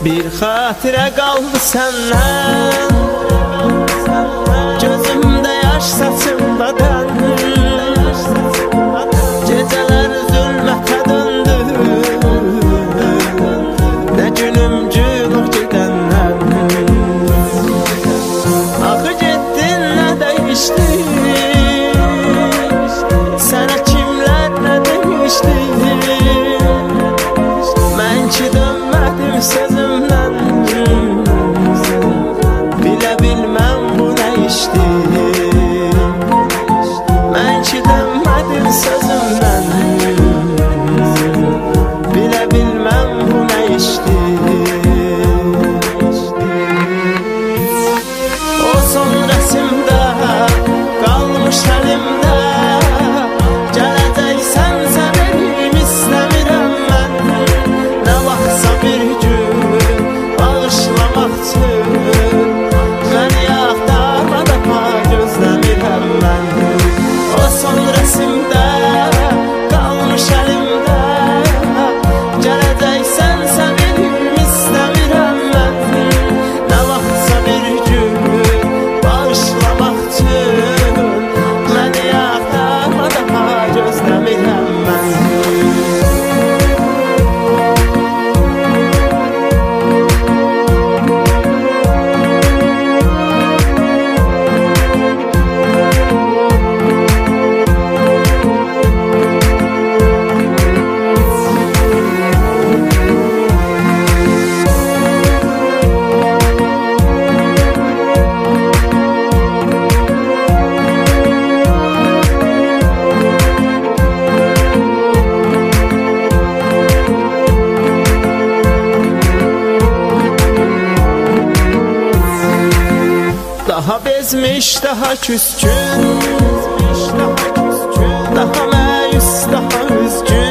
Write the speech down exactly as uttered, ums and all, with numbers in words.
Bir xatirə qaldı səndən, gözümdə yaş saçımdadan. Gecələr zülmətə döndü, nə günüm gün o gedəndən. Axı getdin, nə dəyişdi, sənə kimlər nə demişdi. Mən ki dönmədim sözümdən, bilə bilməm bu nə işdir. Mən ki dönmədim sözümdən, bilə bilməm bu nə işdir. O son rəsimdə qalmış əlimdə, gələcəksən sənim istəmirəm mən. Nə vaxtsa bir gün bağışlamaq üçün məni axtarmada gözləmirəm mən. O son rəsimdə qalmış əlimdə, gələcəksən sənim istəmirəm mən. Nə vaxtsa bir gün bağışlamaq üçün məni axtarmada gözləmirəm mən. Daha bezmiş, daha küskün, daha məyus, daha üzgün.